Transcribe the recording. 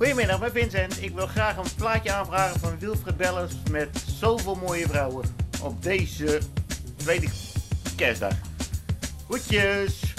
Goedemiddag, met Vincent. Ik wil graag een plaatje aanvragen van Wilfred Bellers met zoveel mooie vrouwen op deze tweede kerstdag. Groetjes!